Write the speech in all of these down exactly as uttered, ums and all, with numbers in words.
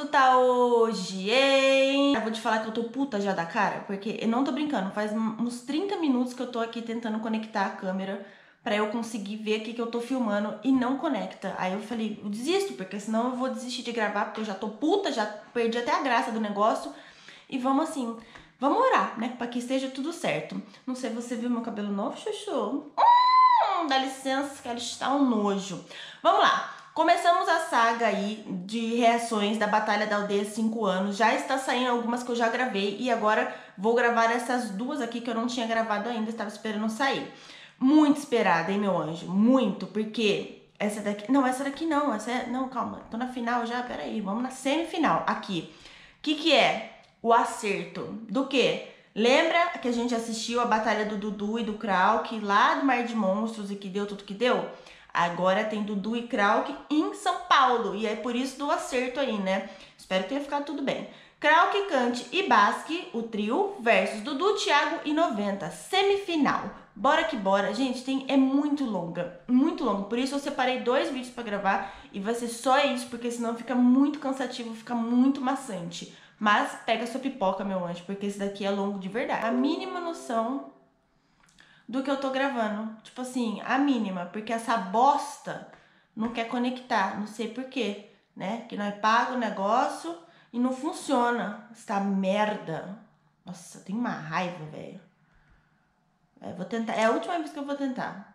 tá hoje, hein? Eu vou te falar que eu tô puta já da cara, porque eu não tô brincando, faz uns trinta minutos que eu tô aqui tentando conectar a câmera pra eu conseguir ver o que que eu tô filmando e não conecta. Aí eu falei, eu desisto, porque senão eu vou desistir de gravar, porque eu já tô puta, já perdi até a graça do negócio. E vamos assim, vamos orar, né, pra que esteja tudo certo. Não sei, você viu meu cabelo novo, Chuchu? Hum, dá licença, que ela está um nojo. Vamos lá. Começamos a saga aí de reações da Batalha da Aldeia cinco anos. Já está saindo algumas que eu já gravei e agora vou gravar essas duas aqui que eu não tinha gravado ainda, estava esperando sair. Muito esperada, hein, meu anjo? Muito, porque essa daqui... Não, essa daqui não, essa é... Não, calma, tô na final já, peraí, vamos na semifinal. Aqui. O que que é? O acerto. Do quê? Lembra que a gente assistiu a Batalha do Dudu e do Krauk lá do Mar de Monstros e que deu tudo que deu? Agora tem Dudu e Krauk em São Paulo. E é por isso do acerto aí, né? Espero que tenha ficado tudo bem. Krauk, Kant e Basque, o trio, versus Dudu, Thiago e noventa. Semifinal. Bora que bora. Gente, tem, é muito longa. Muito longa. Por isso eu separei dois vídeos pra gravar. E vai ser só isso, porque senão fica muito cansativo, fica muito maçante. Mas pega sua pipoca, meu anjo, porque esse daqui é longo de verdade. A mínima noção do que eu tô gravando. Tipo assim, a mínima. Porque essa bosta não quer conectar. Não sei porquê, né? Que nós pagamos o negócio e não funciona. Essa merda. Nossa, tem uma raiva, velho. É, vou tentar. É a última vez que eu vou tentar.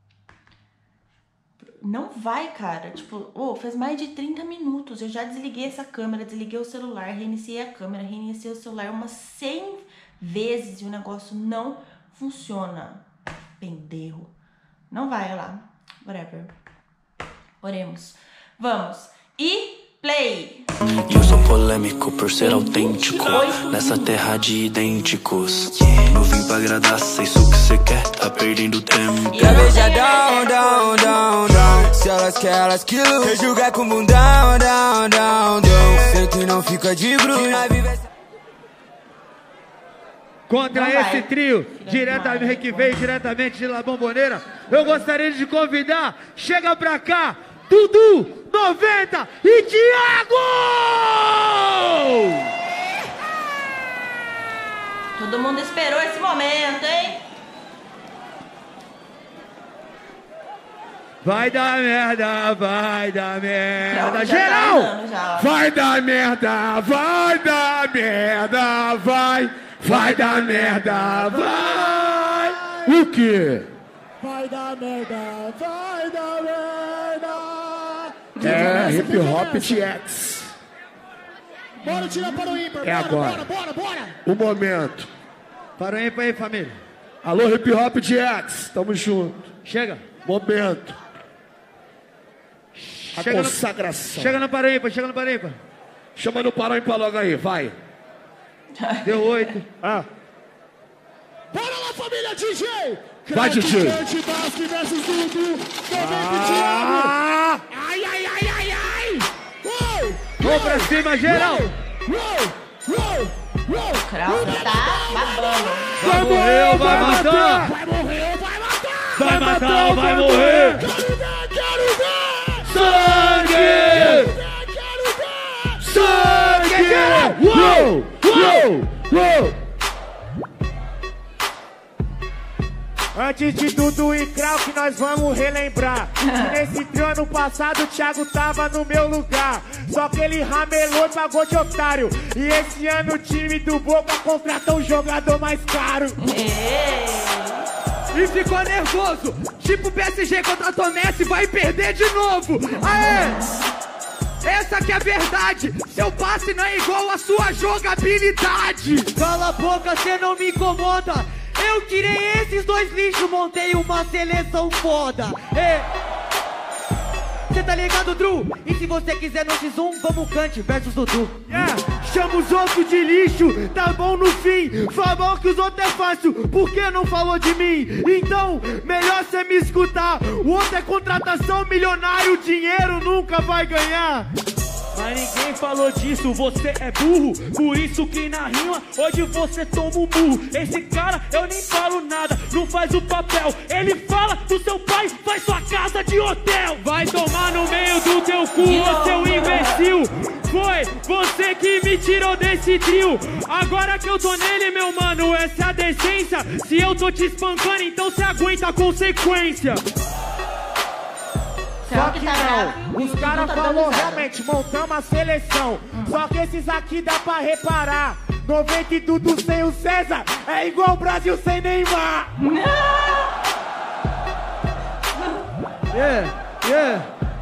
Não vai, cara. Tipo, oh, faz mais de trinta minutos. Eu já desliguei essa câmera, desliguei o celular, reiniciei a câmera, reiniciei o celular umas cem vezes e o negócio não funciona. Pendejo. Não vai, olha lá. Whatever. Oremos. Vamos. E play. Eu sou polêmico por ser autêntico nessa terra de idênticos. Não vim pra agradar, sei isso que cê quer, tá perdendo tempo. Quer beijar down, down, down, down. Se elas querem, elas quilos. Quer jogar com o down, down, down, down. Sei que não fica de bruxo. Contra Não esse vai. trio, diretamente que veio diretamente de La Bombonera, eu gostaria de convidar, chega pra cá, Dudu, noventa e Thiago! Todo mundo esperou esse momento, hein? Vai dar merda, vai dar merda, Já geral! tá andando já, ó. Vai dar merda, vai dar merda, vai, vai dar merda, vai! O quê? Vai dar merda, vai dar merda. É, Quem hip hop começa? T X. Bora tirar para o ímpar, É bora, agora. bora, bora, bora. O momento. Para o ímpar aí, família. Alô, hip hop T X, tamo junto. Chega. Momento. A Chega no- consagração. Chega no para o ímpar, chega no para o ímpar. Chama no Pará e logo aí, vai. Deu oito. Ah, Bora lá, família D J. Vai, D J. Kant, Basque versus Dudu. noventa e Thiago. ah, Ai, ai, ai, ai, ai. Uou, Vamos pra cima, geral. uou, uou, uou. Krauk tá babando. Vai morrer, vai matar. Vai morrer ou vai matar? Vai matar ou vai morrer. Quero ver, quero ver. Sangue! Quero ver. Sangue! Uou! Uou! Uou! Antes de Dudu e Krauk, nós vamos relembrar que nesse trio ano passado o Thiago tava no meu lugar. Só que ele ramelou e pagou de otário. E esse ano o time do Boca contratou um jogador mais caro. E ficou nervoso, tipo P S G contra Messi, vai perder de novo. Aê! Essa que é a verdade, seu passe não é igual a sua jogabilidade. Cala a boca, cê não me incomoda. Eu tirei esses dois lixos, montei uma seleção foda. Ê! Cê tá ligado, Drew? E se você quiser no X um, vamos Kant versus Dudu. Yeah. Chama os outros de lixo, tá bom no fim. Falar que os outros é fácil, por que não falou de mim? Então, melhor cê me escutar. O outro é contratação milionário, dinheiro nunca vai ganhar. Mas ninguém falou disso, você é burro. Por isso que na rima, hoje você toma um burro. Esse cara, eu nem falo nada, não faz o papel. Ele fala do seu pai, faz sua casa de hotel. Vai tomar no meio do teu cu, ô seu imbecil. Foi você que me tirou desse trio. Agora que eu tô nele, meu mano, essa é a decência. Se eu tô te espancando, então cê aguenta a consequência. Só que não, os caras falaram realmente, montamos a seleção. Só que esses aqui dá pra reparar. noventa e tudo sem o César é igual o Brasil sem Neymar. Yeah, yeah.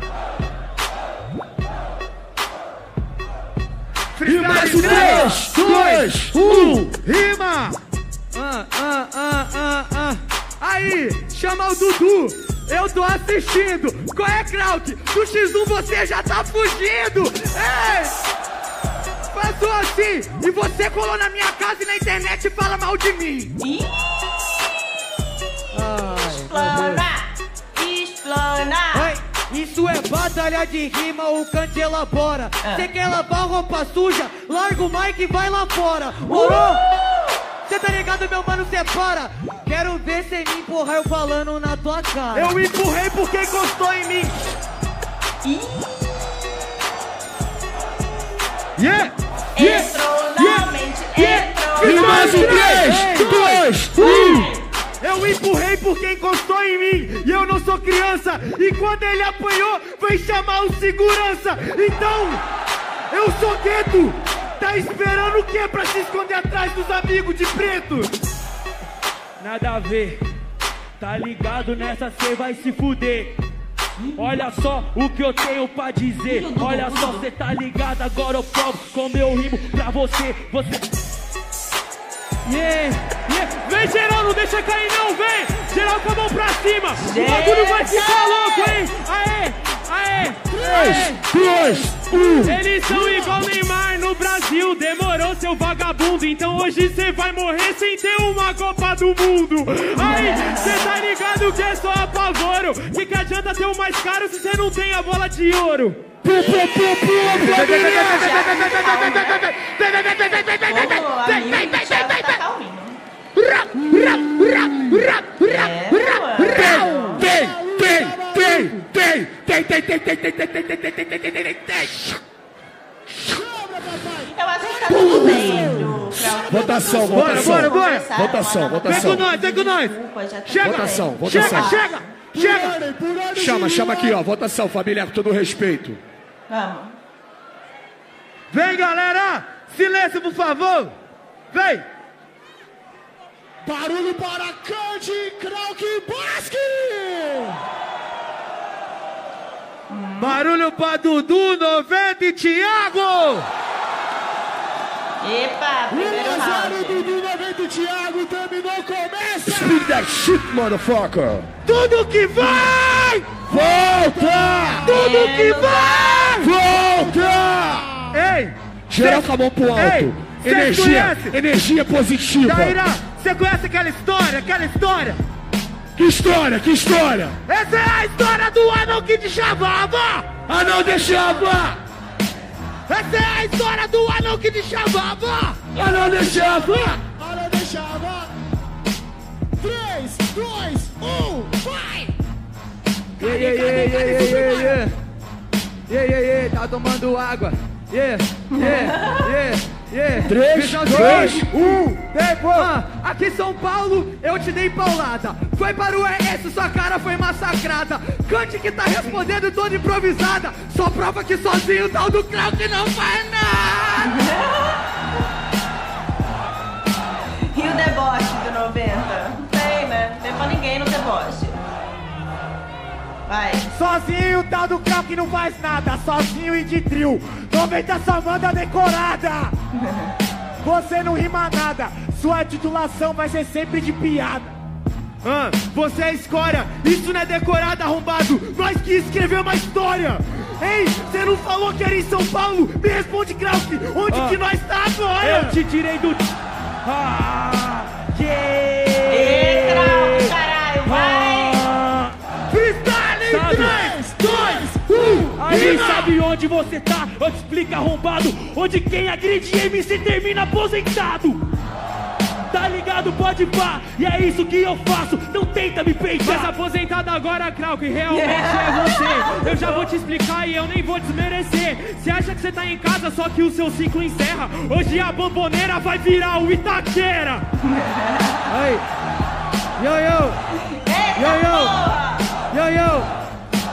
E mais um três, dois, um, rima! Ah, ah, ah, ah, ah. Aí, chama o Dudu, eu tô assistindo. Qual é, Krauk? Do xis um você já tá fugindo. Ei! Passou assim, e você colou na minha casa e na internet fala mal de mim. Ih! Explana! Explana! Ai, isso é batalha de rima, o cante elabora. Cê Ah. quer lavar roupa suja? Larga o mic e vai lá fora. Morou? Cê tá ligado, meu mano, cê para. Quero ver cê me empurrar eu falando na tua cara. Eu empurrei porque encostou em mim. Ih! Yeah! Entrou na mente, entrou E na mais um mente. três, dois, um! Eu empurrei porque encostou em mim. E eu não sou criança. E quando ele apanhou, vai chamar o segurança. Então, eu sou gueto. Tá esperando o quê pra se esconder atrás dos amigos de preto? Nada a ver, tá ligado nessa, cê vai se fuder. Olha só o que eu tenho pra dizer. Olha só, cê tá ligado, agora eu provo como eu rimo pra você. Você... Yeah, yeah. Vem geral, não deixa cair não, vem. Geral com a mão pra cima. O bagulho vai ficar louco, hein. Aê, aê, três, dois, um! eles são igual Neymar no Brasil. Demorou, seu vagabundo. Então hoje cê vai morrer sem ter uma Copa do Mundo. Aí, cê tá ligado que é só apavoro. Que que adianta ter o mais caro se cê não tem a bola de ouro? Pu, pu, pu, pu, Ô, amigo do Thiago tá calminho. Tem, tem, tem, tem, tem, tem, tem, tem, tem, tem, tem, tem, tem, tem, tem, tem, tem. Eu acho que tá tudo bem, Edu. Votação, Bora, votação. bora, bora. Votação, Vem votação. com nós, vem com nós. Desculpa, já tá Chega. tudo bem. Votação, Chega, votação. chega, chega. Chama, chama aqui, ó. Votação, família, com todo respeito. Vamos. Vem, galera. Silêncio, por favor. Vem. Barulho para Cante, Krauk e Basque! Barulho pra Dudu, noventa e Thiago. Epa, primeiro um a zero, round. Dudu noventa e Thiago, terminou, começa! Speak that shit, motherfucker. Tudo que vai. Volta! Tudo que Menos vai. Volta! Ei. Geral cê- com a mão pro alto. Ei, cê Energia, conhece? energia positiva. Jaira, você conhece aquela história, aquela história? Que história, que história? Essa é a história do anão que te chamava! Ah, não deixava! Essa é a história do anão que te chamava! Ah, não deixava! Olha, deixava! três, dois, um, vai! Yeah, yeah, yeah, yeah, yeah, yeah, yeah. Yeah, yeah, yeah, tá tomando água. Yeah, yeah, yeah, yeah. Três, Visão dois, seguinte. Um, tempo! Ah, aqui São Paulo, eu te dei paulada. Foi para o E S, sua cara foi massacrada. Cante que tá respondendo toda improvisada. Só prova que sozinho o tal do Krauk não faz nada. E o deboche do noventa? Não tem, né? Não tem pra ninguém no deboche. Vai. Sozinho o tal do Krauk não faz nada, sozinho e de trio. noventa só manda decorada. Você não rima nada, sua titulação vai ser sempre de piada. Ah, você é escória, isso não é decorado, arrombado. Nós que escreveu uma história. Ei, você não falou que era em São Paulo? Me responde, Krauk, onde Ah, que nós tá agora? eu te tirei do... Ah, yeah. Ê, Krauk, caralho, vai! Ah, Freestyle em Sabe? três, dois, um. aí sabe onde você tá? Eu te explico arrombado. Onde quem agride M C termina aposentado. Tá ligado? Pode pá. E é isso que eu faço. Não tem tenta me peitar. Essa aposentada agora, Krau, que realmente é você. Eu já vou te explicar e eu nem vou desmerecer. Você acha que você tá em casa, só que o seu ciclo encerra. Hoje a bomboneira vai virar o Itaquera. Aí. Yo, yo. Yo, yo. Yo, yo.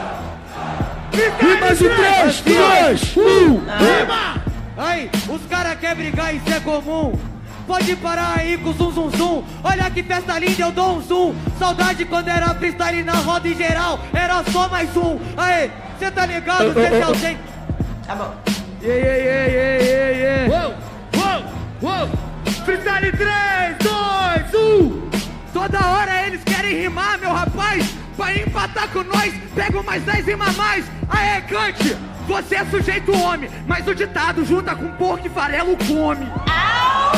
E mais um três, dois, um, rima! Aí, os caras querem brigar, isso é comum. Pode parar aí com zum zum zum. Olha que festa linda, eu dou um zoom. Saudade quando era freestyle na roda em geral. Era só mais um. Aí, cê tá ligado, cê tá ausente. Tá bom. Yeah, yeah, yeah, yeah, yeah, yeah. Uou, uou, uou. Freestyle três, dois, um. Toda hora eles querem rimar, meu rapaz. Pra empatar com nós, pego mais dez rimas mais. Aê, Cante, você é sujeito homem, mas o ditado junta com porco e farelo come. Au!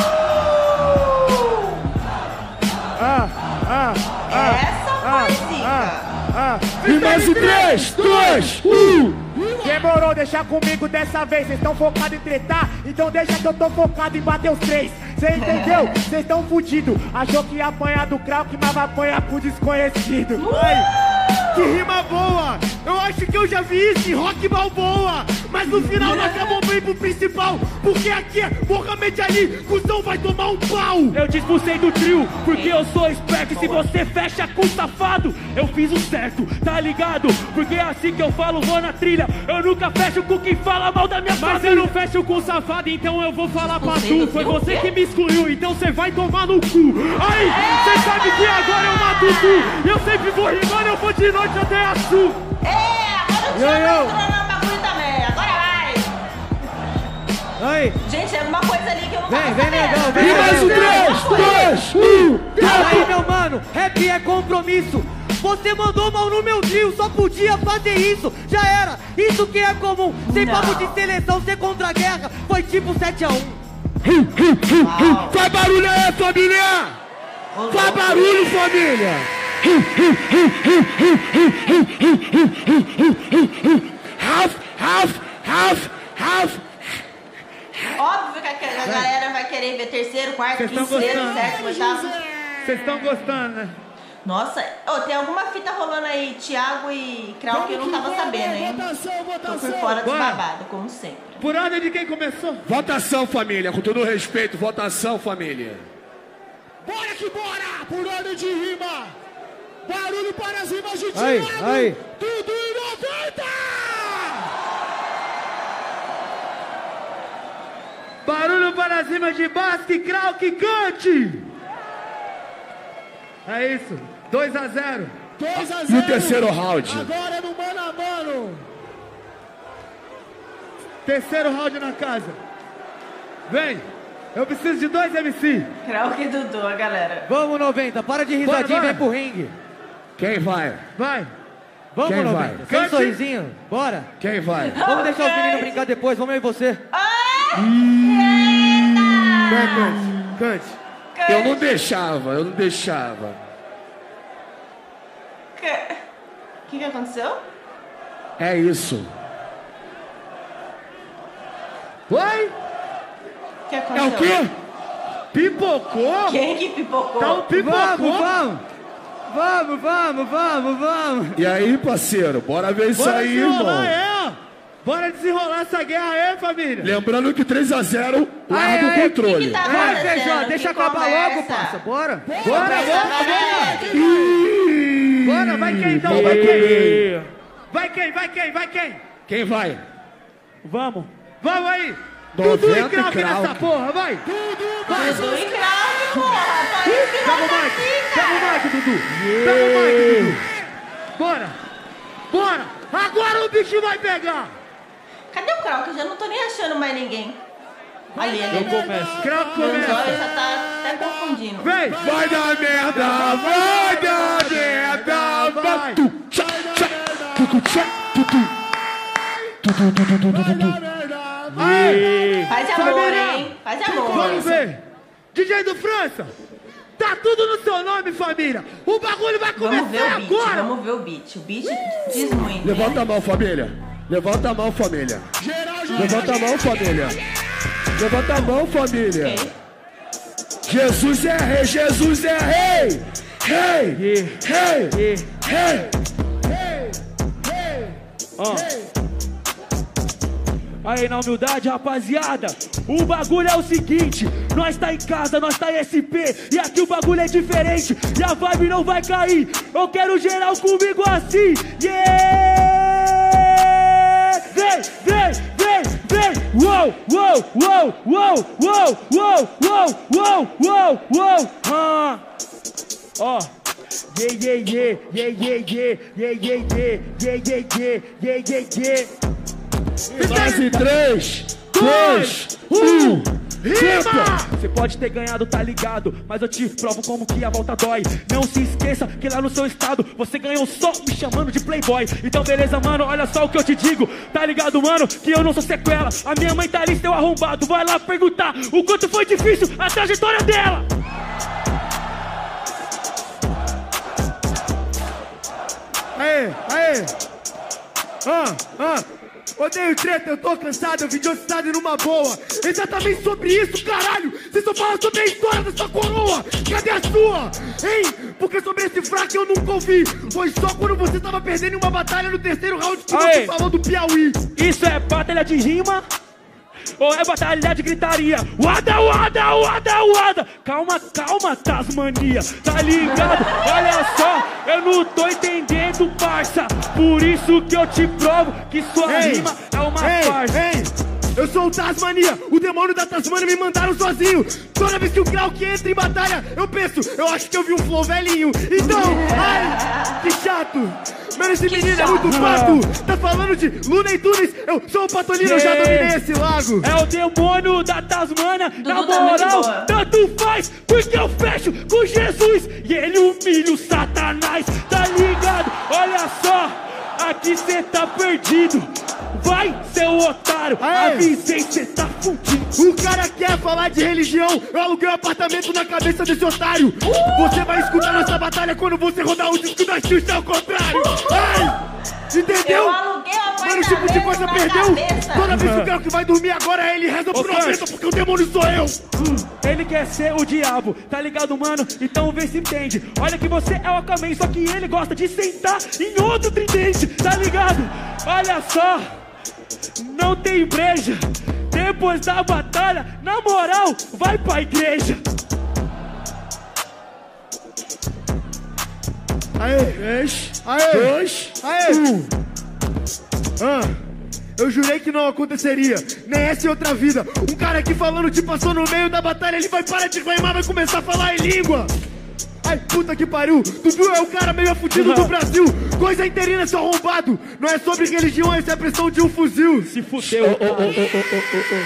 Ah, ah, ah. Essa ah, foi zica. ah, ah. E mais um três, dois, um. Demorou, deixar comigo dessa vez. Vocês estão focados em tretar, então deixa que eu tô focado em bater os três. Cê entendeu? Vocês estão fudidos. Achou que ia apanhar do Krauk, mas vai apanhar pro desconhecido. Ai, que rima boa! Eu acho que eu já vi isso em Rock Balboa. Mas no final nós acabamos bem pro principal. Porque aqui é Mohamed Ali, cuzão vai tomar um pau. Eu te expulsei do trio, porque eu sou esperto. E se você fecha com safado, eu fiz o certo, tá ligado? Porque é assim que eu falo, vou na trilha. Eu nunca fecho com quem fala mal da minha família. Mas eu não fecho com safado, então eu vou falar pra tu. Foi você que me excluiu, então você vai tomar no cu. Aí, você sabe que agora eu mato tu. Eu sempre vou rimando, eu vou de noite até a sul. É, agora o Thiago vai entrar no bagulho também. Agora vai. Aí. Gente, tem alguma coisa ali que eu não tava Vem, vem sabendo. legal, vem E mais um três, dois, um. Aí, meu mano, rap é compromisso. Você mandou mal no meu trio, só podia fazer isso. Já era, isso que é comum. Sem Não. papo de seleção, ser contra a guerra. Foi tipo sete a um. Faz barulho aí, família! Faz barulho, família! Half, half, half, half. Óbvio que a galera vai querer ver terceiro, quarto, Vocês quinto, estão sexto, gostando? sétimo, oitavo. Vocês estão gostando, né? Nossa, oh, tem alguma fita rolando aí, Thiago e Krau, que eu não tava sabendo, hein? Votação, Tô por votação. fora do Bora. babado, como sempre. Por ordem de quem começou? Votação, família. Com todo respeito, votação, família. Bora que bora! Por ordem de rima. Barulho para as rimas de Aí, Thiago. aí. Tudo em noventa! Barulho para cima de Basque, Krauk, Cante! É isso, dois a zero. dois a zero. E o terceiro round? Agora é no mano a mano. Terceiro round na casa. Vem, eu preciso de dois M C. Krau e Dudu, a galera. Vamos, noventa, para de risadinha Bora, bora. e vem pro ringue. Quem vai? Vai. Vamos, Quem noventa. vai? Sem Cante. sorrisinho, bora. Quem vai? Vamos deixar os meninos brincar depois, vamos eu e você. Vai, Cante. Cante. Eu não deixava, eu não deixava. O que que aconteceu? É isso. Oi? O que É aconteceu? o quê? Pipocou? Quem que pipocou? Tá um pipocou? Vamos, vamos. Vamos, vamos, vamos, vamos. E aí, parceiro, bora ver isso Bora aí, desenrolar, irmão. é? Bora desenrolar essa guerra aí, família. Lembrando que três a zero larga o O que controle. que tá Vai, acontecendo? Feijó, deixa Que acabar conversa? logo, parça, bora. Bora, Conversa bora, leve. bora. Vai quem então? Vai Vai quem? comer. Vai quem? Vai quem? Vai quem? Quem vai? Vamos. Vamos aí. noventa Dudu e e Krauk nessa Krauk. porra, vai. Dudu e Krau, porra. Tá Pega o ensinando mic, assim, pega o cara. mic, Dudu. Pega o mic, Dudu. Bora. Bora. Agora o bicho vai pegar. Cadê o Krau? Que eu já não tô nem achando mais ninguém. Ali, ali. Eu começo. Krauk Meus olhos começa. já tá até confundindo. Vem. Vai dar merda, vai dar merda, vai. Tu, tchá, tchá, tu, tu, tchá, tu, tu. Tu, tu, tu, tu, tu, tu, tu. Aí. Faz amor, Família. hein? Faz amor. Vamos ver. D J do França. Tá tudo no seu nome, família. O bagulho vai Vamos ver começar o beat, agora. vamos ver o beat. O beat diz muito. Levanta né? a mão, família. Levanta a mão, família. Levanta a mão, família. Levanta a mão, família. Ok. Jesus é rei, Jesus é rei. Hey, Yeah. hey, Yeah. hey, hey, hey, Ó. hey. Aí na humildade, rapaziada, o bagulho é o seguinte: nós tá em casa, nós tá em S P, e aqui o bagulho é diferente, e a vibe não vai cair. Eu quero geral comigo assim. Yeah! Vem, vem, vem, vem! Uou, uou, uou, uou, uou, uou, uou, uou, uou, uou! Ah. Ó. Yeah, yeah, yeah, yeah, yeah, yeah, yeah, yeah, yeah, yeah, yeah, yeah, yeah, yeah. Mais em três, dois, um, rima! Você pode ter ganhado, tá ligado? Mas eu te provo como que a volta dói. Não se esqueça que lá no seu estado você ganhou só me chamando de playboy. Então beleza, mano, olha só o que eu te digo. Tá ligado, mano, que eu não sou sequela. A minha mãe tá ali, seu arrombado. Vai lá perguntar o quanto foi difícil a trajetória dela. Aê, aê! Ah, ah! Odeio treta, eu tô cansado, eu vim de outro estado e numa boa. Exatamente sobre isso, caralho! Você só fala sobre a história da sua coroa! Cadê a sua? Hein? Porque sobre esse fraco eu nunca ouvi. Foi só quando você tava perdendo uma batalha no terceiro round que Aê. você falou do Piauí. Isso é batalha de rima? Ou é batalha de gritaria? Uada, uada, uada, uada. Calma, calma, Tasmania. Tá ligado? Olha só, eu não tô entendendo, parça. Por isso que eu te provo que sua Ei, rima é uma ei, farsa. ei, eu sou o Tasmania, o demônio da Tasmania me mandaram sozinho. Toda vez que o Krauk entra em batalha, eu penso, eu acho que eu vi um flow velhinho. Então, ai, que chato. Mano, esse menino é muito pato. Tá falando de Luna e Tunis, eu sou o Patolino, eu já dominei esse lago. É o demônio da Tasmânia. Na Dudu tá muito moral, boa. tanto faz, porque eu fecho com Jesus e ele humilha o Satanás. Tá ligado? Olha só, aqui cê tá perdido. Vai, seu otário, Aê. avisei, cê tá fudido. O cara quer falar de religião, eu aluguei um apartamento na cabeça desse otário. Você vai escutar nossa batalha quando você rodar o disco da Xuxa ao contrário. Ai, entendeu? Eu aluguei um Mano, esse tipo de coisa apartamento na perdeu. cabeça. Toda vez que o cara que vai dormir agora, ele reza pro Ô, Kurt. noventa, porque o demônio sou eu. Ele quer ser o diabo, tá ligado, mano? Então vê se entende. Olha que você é o Aquaman, só que ele gosta de sentar em outro tridente, tá ligado? Olha só, não tem breja. Depois da batalha, na moral, vai pra igreja. Aê, Três, aê, dois, aê. um. Ah, eu jurei que não aconteceria, nem essa em outra vida. Um cara aqui falando te passou no meio da batalha, ele vai parar de reclamar, vai começar a falar em língua. Ai, puta que pariu, Dudu é o cara meio afudido do Brasil. Coisa interina, seu arrombado. Não é sobre religião, essa é a pressão de um fuzil. Se fudeu. Oh, oh, oh, oh, oh, oh,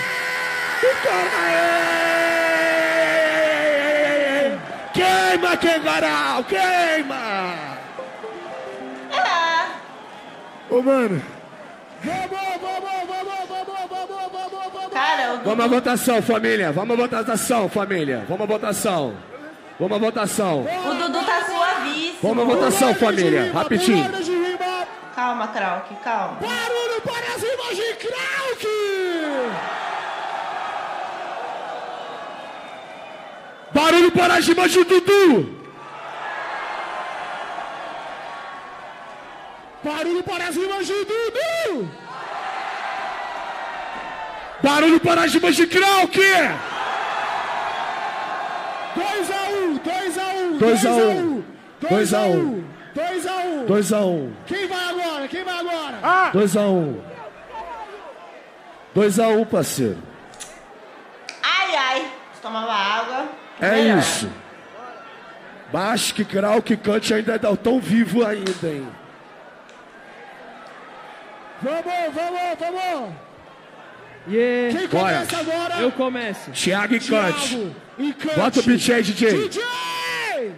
oh. Queima, Kengarau, queima! Ô, mano, Vamos, vamos, vamos, vamos, vamos, vamos, vamos! Cara, o Dudu... Vamos à votação, família. Vamos à votação, família. Vamos à votação. Vamos à votação. O Dudu tá suavíssimo. Vamos à votação, família. Rapidinho. Pulada de rima. Calma, Krauk, calma. Barulho para as rimas de Krauk. Barulho para as rimas de Dudu. Barulho para as rimas de Dudu. Barulho para as rimas de Krauk. dois a um, dois a um, dois a um, dois a um, dois a um. dois a um. Quem vai agora? Quem vai agora? dois a um. dois a um, parceiro. Ai, ai. Tomava água. É Melhor. isso. Mas que Krauk cante ainda é tão vivo ainda, hein? Vamos, vamos, vamos. Yeah. Quem Bora. começa agora? Eu começo. Thiago e cante. Thiago e cante. Bota o beat aí, D J. D J!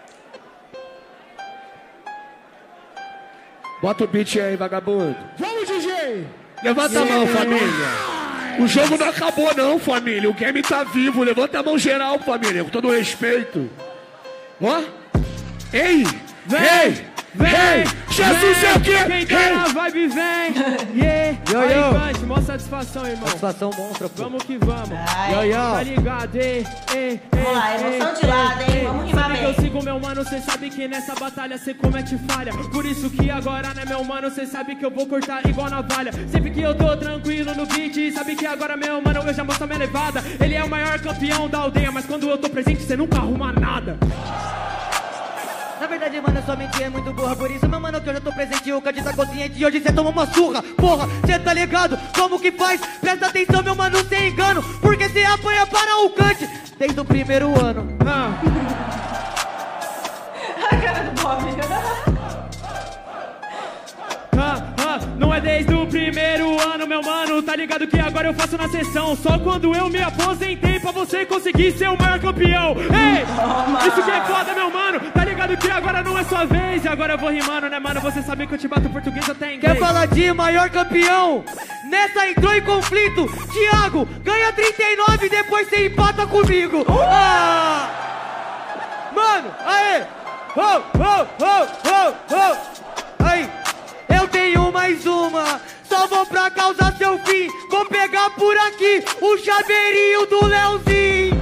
Bota o beat aí, vagabundo. Vamos, D J! Levanta a mão, família. O jogo não acabou não, família. O game tá vivo. Levanta a mão geral, família. Com todo respeito. Ó. Ei! Vem! Vem! Jesus é o quê? Quem tá na vibe vem. Yeah. Yo, Aí, yo. Cante, mó satisfação, irmão. Satisfação monstra, pô. Vamos que vamos. Ai. Yo, yo. Tá ligado, ei, ei, Vamos lá, emoção de lado, hein? Vamos rimar sabe que eu bem. sigo, meu mano, cê sabe que nessa batalha cê comete falha. Por isso que agora, né, meu mano, cê sabe que eu vou cortar igual navalha. Sempre que eu tô tranquilo no beat, sabe que agora, meu mano, eu já mostro a minha levada. Ele é o maior campeão da aldeia, mas quando eu tô presente, cê nunca arruma nada. Na verdade, mano, sua mente é muito burra. Por isso, meu mano, que eu já tô presente. O Cante tá consciente e hoje cê toma uma surra. Porra, cê tá ligado? Como que faz? Presta atenção, meu mano, sem engano. Porque cê apanha para o Cante desde o primeiro ano. Ah. A cara do Bob. Ah, ah, não é desde o primeiro ano, meu mano. Tá ligado que agora eu faço na sessão. Só quando eu me aposentei pra você conseguir ser o maior campeão. Ei, Toma. isso que é foda, meu mano. Tá ligado que agora não é sua vez. E agora eu vou rimando, né, mano? Você sabe que eu te bato português até inglês. Quer falar de maior campeão? Nessa entrou em conflito. Thiago, ganha trinta e nove e depois cê empata comigo. Ah! Mano, aê! Oh, oh, oh, oh, oh! Aí! Eu tenho mais uma, só vou pra causar seu fim. Vou pegar por aqui o chaveirinho do Leozinho.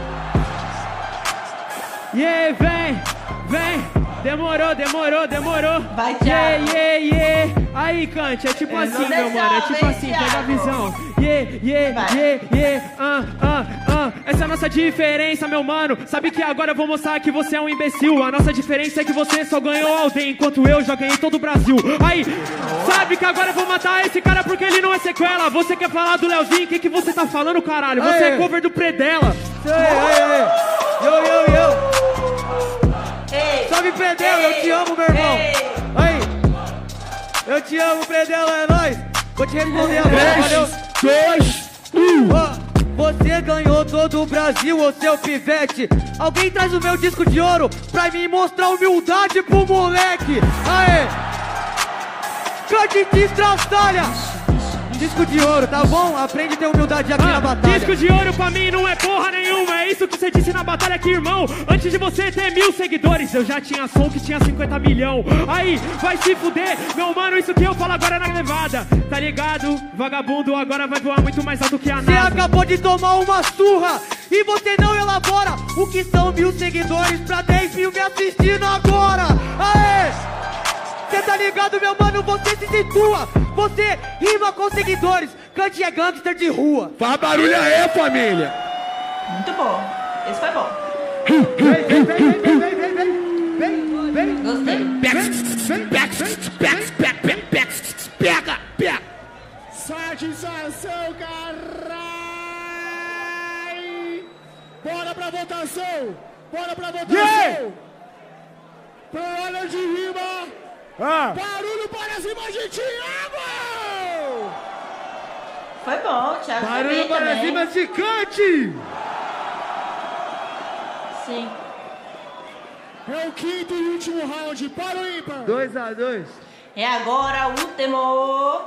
Yeah, vem, vem. Demorou, demorou, demorou. Vai, Thiago. Yeah, yeah, yeah. Aí, Cante, é tipo Ele assim, não meu deixou, mano. É tipo vem, assim, pega a Thiago. visão. Yeah, yeah, Vai. yeah, yeah. Ah, ah, ah. Essa é a nossa diferença, meu mano. Sabe que agora eu vou mostrar que você é um imbecil. A nossa diferença é que você só ganhou a aldeia, enquanto eu já ganhei todo o Brasil. Aí, sabe que agora eu vou matar esse cara porque ele não é sequela. Você quer falar do Leozinho? O que, que você tá falando, caralho? Você Aê. é cover do Predela. Ei, ei, ei. Yo, yo, yo. Ei. Salve, Predel, eu te amo, meu irmão. Ei. Aí. Eu te amo, Predel, é nóis. Vou te responder agora, valeu. Dois, um. Ó, você ganhou todo o Brasil, ô seu pivete. Alguém traz o meu disco de ouro pra mim mostrar humildade pro moleque. Aê! Cante de estraçalha! Disco de ouro, tá bom? Aprende a ter humildade aqui Ah, na batalha. disco de ouro pra mim não é porra nenhuma. É isso que você disse na batalha aqui, irmão. Antes de você ter mil seguidores, eu já tinha som que tinha cinquenta milhão. Aí, vai se fuder, meu mano, isso que eu falo agora é na levada. Tá ligado? Vagabundo agora vai voar muito mais alto que a Você NASA. acabou de tomar uma surra e você não elabora o que são mil seguidores pra dez mil me assistindo agora. Aê! Cê tá ligado, meu mano? Você se situa. Você rima com seguidores. Cante é gangster de rua. Faz barulho aí, família. Muito bom. Esse foi bom. Vem, vem, vem, vem, vem, vem, vem, vem, vem. Gostei. Pega, pega, pega, pega, pega, pega, pega. Satisfação, caralho! Bora pra votação! Bora pra votação! Yeah! Pra hora de rima! Ah, Barulho para cima de Thiago! Foi bom, Thiago. foi Barulho bem para também. cima de Cante! Sim. É o quinto e último round. Para o ímpar! dois a dois. É agora o último.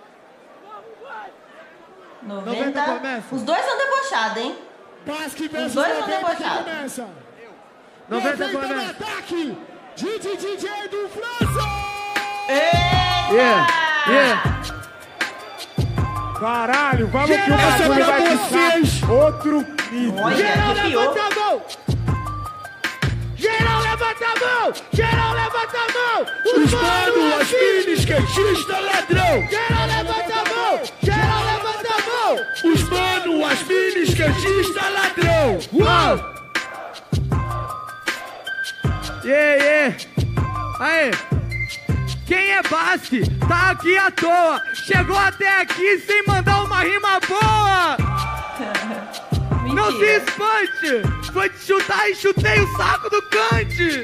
noventa. noventa começa. Os dois são debochados, hein? Basque versus dois vão noventa, quem debochar. começa? noventa noventa no começa. ataque! D J D J do França! Eita! Yeah, yeah. Caralho, vamos que o Essa é bagulho pra vai vocês. ficar outro nível. Olha, Geral arrepiou. levanta a mão! Geral levanta a mão! Geral levanta a mão! Os mano, as minis, skatista, ladrão. Geral levanta a mão! Geral levanta a mão! Os mano, as minis, skatista, ladrão. Uau! Yeah, yeah! Aê! Quem é Basque? Tá aqui à toa! Chegou até aqui sem mandar uma rima boa! Não se Mentira. espante! Foi te chutar e chutei o saco do Cante!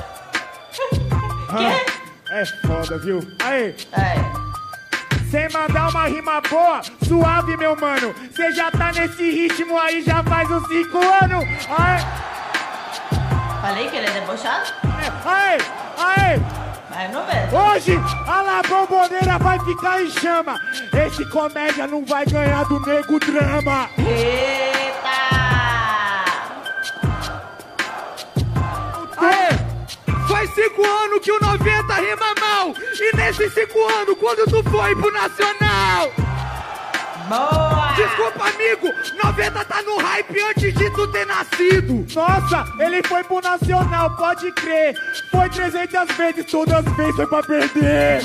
É foda, viu? Aí, É. sem mandar uma rima boa, suave, meu mano. Cê já tá nesse ritmo aí já faz uns cinco anos. Aí, Falei que ele é debochado? aí, aí. Vai no ver. Hoje a La Bomboneira vai ficar em chama. Esse comédia não vai ganhar do Nego Drama. Eita! Aê! Faz cinco anos que o noventa rima mal! E nesses cinco anos, quando tu foi pro Nacional? Boa! Desculpa, amigo, noventa tá no hype antes de tu ter nascido. Nossa, ele foi pro Nacional, pode crer. Foi trezentas vezes, todas as vezes foi pra perder.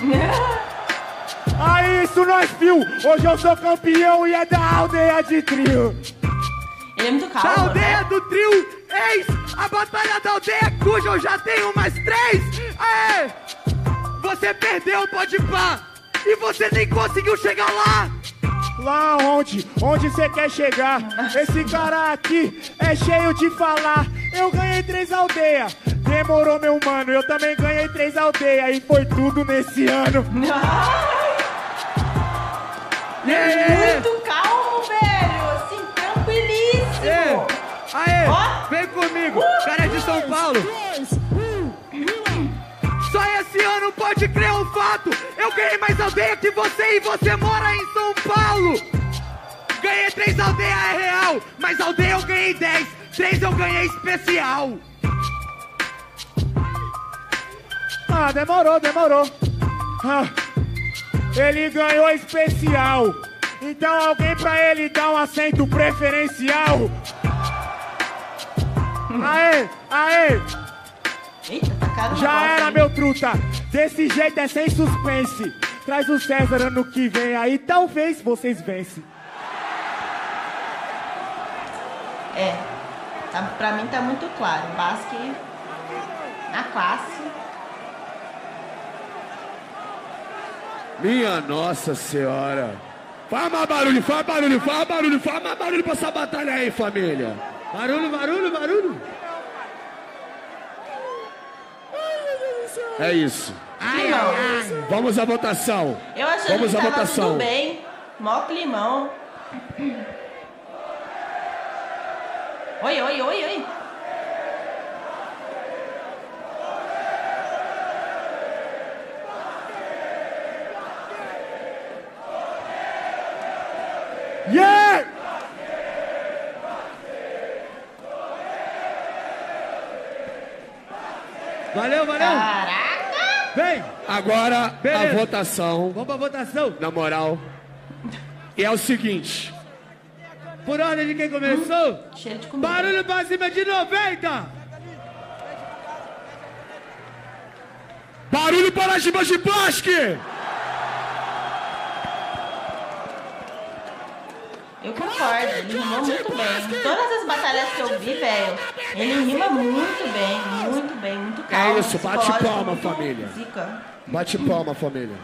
Aí, isso nós viu. Hoje eu sou campeão e é da aldeia de trio. Ele é muito calmo, Da aldeia né? do trio, eis a batalha da aldeia cuja eu já tenho mais três. Aê! Você perdeu, pode pá. E você nem conseguiu chegar lá. Lá onde? Onde você quer chegar? Esse cara aqui é cheio de falar. Eu ganhei três aldeias. Demorou, meu mano. Eu também ganhei três aldeias. E foi tudo nesse ano. Yeah. Muito calmo, velho. Assim, tranquilíssimo. Yeah. Aê, Ó. vem comigo. Cara é de São Paulo. Só esse ano pode crer um fato. Eu ganhei mais aldeia que você e você mora em São Paulo. Ganhei três aldeias, é real. Mas aldeia eu ganhei dez. Três eu ganhei especial. Ah, demorou, demorou. Ah, ele ganhou especial. Então alguém pra ele dar um assento preferencial. Aê, aê. Eita, tá caro. Já era, meu truta. Desse jeito é sem suspense. Traz o César ano que vem aí, talvez vocês vencem. É, tá, pra mim tá muito claro. Basque na classe. Minha Nossa Senhora. Faz mais barulho, faz barulho, faz barulho, faz mais barulho pra essa batalha aí, família. Barulho, barulho, barulho. É isso. Ai, ai, ai. Vamos à votação. Eu achando Vamos que à tava votação. tudo bem. Mó climão. Oi, oi, oi, oi. Yeah! Valeu, valeu. Caraca! Vem. Agora Beleza. a votação, Vamos pra votação. na moral. E é o seguinte. Por ordem de quem começou? Cheiro de comida. Barulho pra cima de noventa. Barulho para as rimas de plástico. Eu concordo, ele rimou muito bem. Todas as batalhas que eu vi, velho, ele rima muito bem, muito bem, muito calmo. É isso, bate psicológico, palma, muito família. zica. Bate palma, família.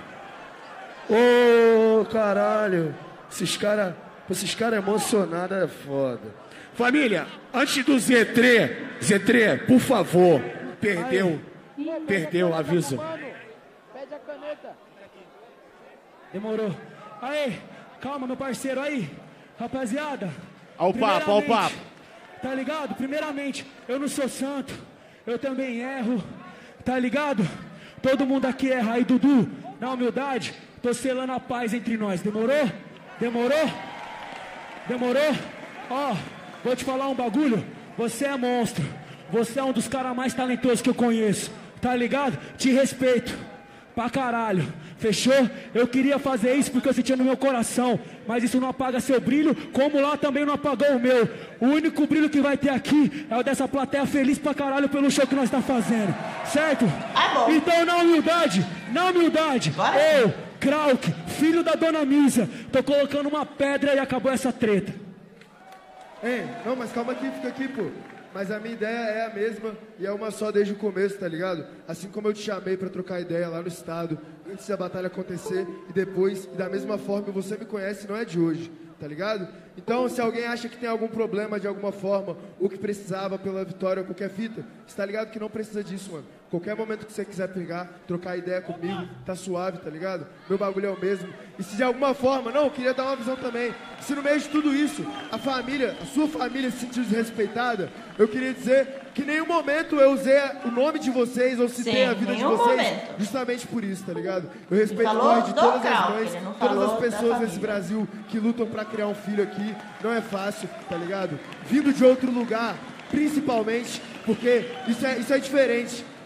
Ô, caralho. Esses caras esses cara emocionados é foda. Família, antes do Z três, Z três, por favor, perdeu. Perdeu, aviso. Pede a caneta. Demorou. Aí, calma, meu parceiro aí. Rapaziada. Ao papo, ao papo. Tá ligado? Primeiramente, eu não sou santo. Eu também erro. Tá ligado? Todo mundo aqui erra. Aí, Dudu, na humildade, tô selando a paz entre nós. Demorou? Demorou? Demorou? Ó, vou te falar um bagulho. Você é monstro. Você é um dos caras mais talentosos que eu conheço. Tá ligado? Te respeito. Pra caralho. Fechou? Eu queria fazer isso porque eu sentia no meu coração. Mas isso não apaga seu brilho, como lá também não apagou o meu. O único brilho que vai ter aqui é o dessa plateia feliz pra caralho pelo show que nós tá fazendo. Certo? Ah, bom. Então, na humildade, na humildade, Bora. eu, Krauk, filho da Dona Misa, tô colocando uma pedra e acabou essa treta. Ei, não, mas calma aqui, fica aqui, pô. Mas a minha ideia é a mesma e é uma só desde o começo, tá ligado? Assim como eu te chamei pra trocar ideia lá no estado, antes da batalha acontecer e depois, e da mesma forma você me conhece, não é de hoje, tá ligado? Então, se alguém acha que tem algum problema de alguma forma, ou que precisava pela vitória ou qualquer fita, você tá ligado que não precisa disso, mano. Qualquer momento que você quiser pegar, trocar ideia comigo, tá suave, tá ligado? Meu bagulho é o mesmo. E se de alguma forma, não, eu queria dar uma visão também. Se no meio de tudo isso, a família, a sua família se sentiu desrespeitada, eu queria dizer que em nenhum momento eu usei o nome de vocês ou citei Sim, a vida de nenhum vocês momento. justamente por isso, tá ligado? Eu respeito o falou corre de do todas as Krauk, mães, ele não todas falou as da pessoas família. nesse Brasil que lutam pra criar um filho aqui. Não é fácil, tá ligado? Vindo de outro lugar, principalmente, porque isso é, isso é diferente.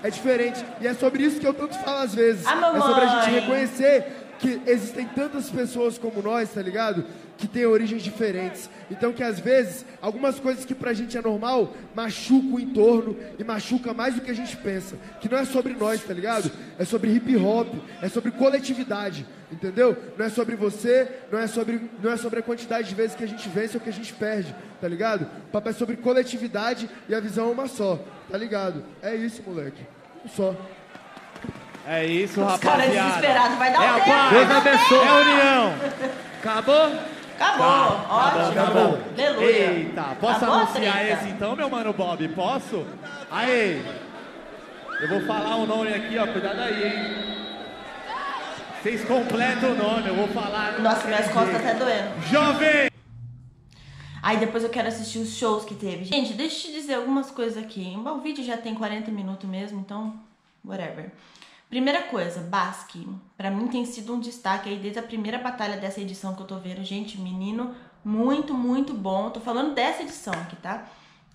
é diferente. E é sobre isso que eu tanto falo às vezes. A é sobre a gente mamãe. reconhecer que existem tantas pessoas como nós, tá ligado? Que têm origens diferentes. Então que às vezes, algumas coisas que pra gente é normal, machucam o entorno e machuca mais do que a gente pensa. Que não é sobre nós, tá ligado? É sobre hip hop, é sobre coletividade, entendeu? Não é sobre você, não é sobre, não é sobre a quantidade de vezes que a gente vence ou que a gente perde, tá ligado? O papo é sobre coletividade e a visão é uma só, tá ligado? É isso, moleque. Um só. É isso, Os rapaziada. caras desesperados, vai dar É um a tempo, paz. vai dar um É tempo. a união. Acabou? Acabou, ótimo. Acabou. Aleluia. Eita, posso Acabou a anunciar treta. esse então, meu mano Bob? Posso? Aí. Eu vou falar o nome aqui, ó. Cuidado aí, hein? Vocês completam o nome, eu vou falar. Nossa, minhas costas até doendo. Jovem! Aí depois eu quero assistir os shows que teve. Gente, deixa eu te dizer algumas coisas aqui. O vídeo já tem quarenta minutos mesmo, então, whatever. Primeira coisa, Basque. Pra mim tem sido um destaque aí desde a primeira batalha dessa edição que eu tô vendo. Gente, menino muito, muito bom. Tô falando dessa edição aqui, tá?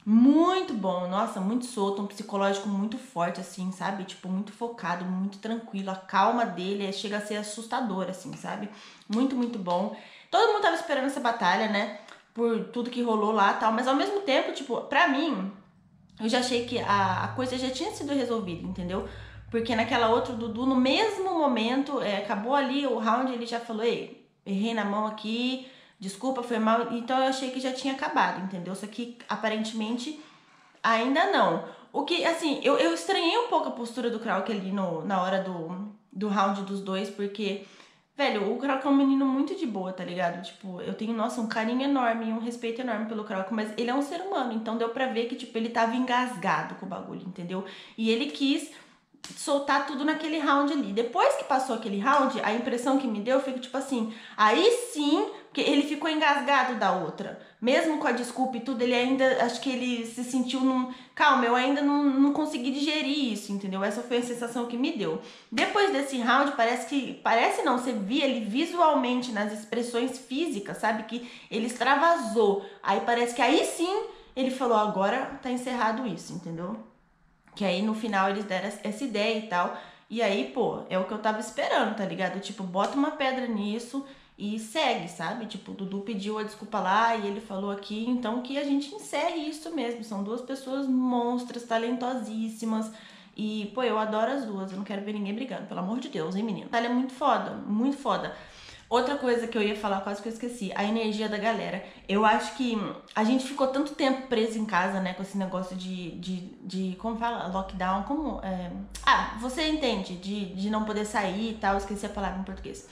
Muito bom. Nossa, muito solto. Um psicológico muito forte, assim, sabe? Tipo, muito focado, muito tranquilo. A calma dele chega a ser assustadora, assim, sabe? Muito, muito bom. Todo mundo tava esperando essa batalha, né? Por tudo que rolou lá e tal. Mas ao mesmo tempo, tipo, pra mim, eu já achei que a, a coisa já tinha sido resolvida, entendeu? Porque naquela outra, o Dudu, no mesmo momento, é, acabou ali o round, ele já falou, ei, errei na mão aqui, desculpa, foi mal. Então eu achei que já tinha acabado, entendeu? Só que, aparentemente, ainda não. O que, assim, eu, eu estranhei um pouco a postura do Krauk ali no, na hora do, do round dos dois, porque, velho, o Krauk é um menino muito de boa, tá ligado? Tipo, eu tenho, nossa, um carinho enorme e um respeito enorme pelo Krauk, mas ele é um ser humano, então deu pra ver que, tipo, ele tava engasgado com o bagulho, entendeu? E ele quis soltar tudo naquele round ali. Depois que passou aquele round, a impressão que me deu foi que, tipo assim, aí sim, porque ele ficou engasgado da outra. Mesmo com a desculpa e tudo, ele ainda, acho que ele se sentiu num... Calma, eu ainda não, não consegui digerir isso, entendeu? Essa foi a sensação que me deu. Depois desse round, parece que... Parece não, você via ele visualmente nas expressões físicas, sabe? Que ele extravasou. Aí parece que aí sim, ele falou, agora tá encerrado isso, entendeu? Que aí no final eles deram essa ideia e tal. E aí, pô, é o que eu tava esperando, tá ligado? Tipo, bota uma pedra nisso e segue, sabe? Tipo, o Dudu pediu a desculpa lá e ele falou aqui, então que a gente encerre isso mesmo. São duas pessoas monstras, talentosíssimas. E, pô, eu adoro as duas. Eu não quero ver ninguém brigando, pelo amor de Deus, hein, menino? Ela é muito foda, muito foda. Outra coisa que eu ia falar, quase que eu esqueci, a energia da galera. Eu acho que a gente ficou tanto tempo preso em casa, né, com esse negócio de, de, de como fala, lockdown, como... É... Ah, você entende, de, de não poder sair e tal, esqueci a palavra em português.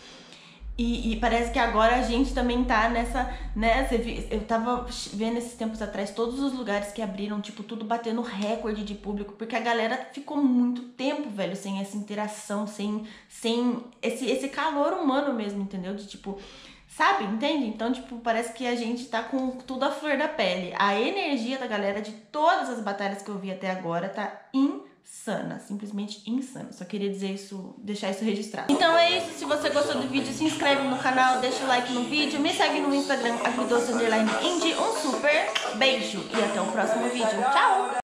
E, e parece que agora a gente também tá nessa, né, eu tava vendo esses tempos atrás todos os lugares que abriram, tipo, tudo batendo recorde de público, porque a galera ficou muito tempo, velho, sem essa interação, sem, sem esse, esse calor humano mesmo, entendeu? De tipo, sabe, entende? Então, tipo, parece que a gente tá com tudo à flor da pele. A energia da galera de todas as batalhas que eu vi até agora tá insana, simplesmente insana. Só queria dizer isso, deixar isso registrado. Então é isso, se você gostou do vídeo, se inscreve no canal, deixa o like no vídeo, me segue no Instagram, Agridoce underline Indie. Um super beijo e até o próximo vídeo. Tchau!